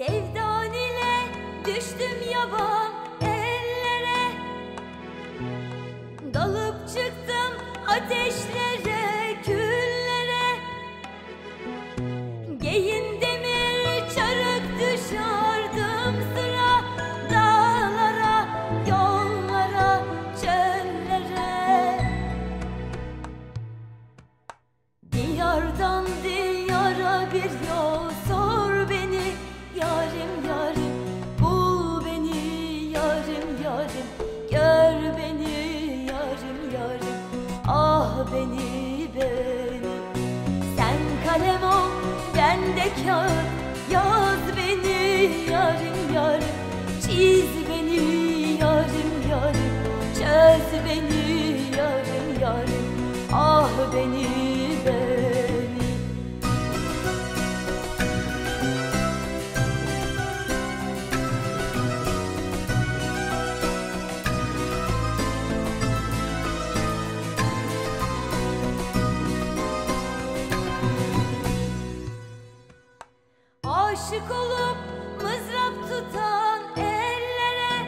Sevdan ile düştüm yaban ellere, dalıp çıktım ateşlere, küllere. Geyin demir çarık düşardım sıra, dağlara, yollara, çöllere. Diyardan diyara bir yol sor beni, yarim yarim, bul beni, yarim yarim, gör beni, yarim yarim, ah beni beni. Sen kalem ol, ben de kağıt, yaz beni, yarim yarim, çiz beni, yarim yarim, çöz beni, yarim yarim, ah beni beni. Aşık olup mızrap tutan ellere,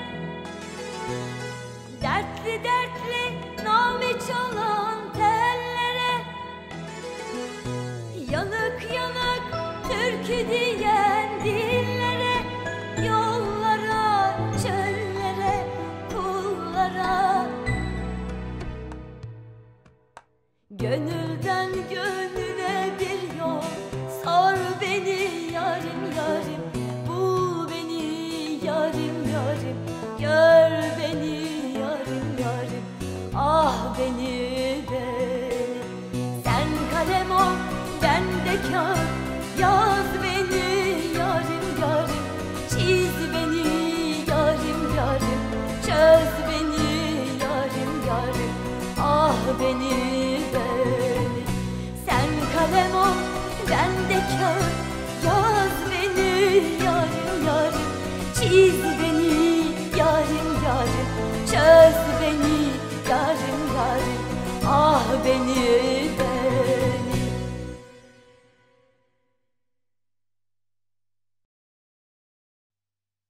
dertli dertli name çalan tellere, yanık yanık türkü diyen dillere, yollara, çöllere, kullara. Gönülden gönüle bir yol sor beni, yarim yarim, bul beni, yarim yarim, gör beni, yarim yarim, ah beni beni. Sen kalem ol, ben de kağıt, yaz beni, yarim yarim, çiz beni, yarim yarim, çöz beni, yarim yarim, ah beni beni. Sen kalem ol, ben de kağıt, yaz beni, yarim yarim, çiz beni, yarim yarim, çöz beni, yarim yarim, ah beni.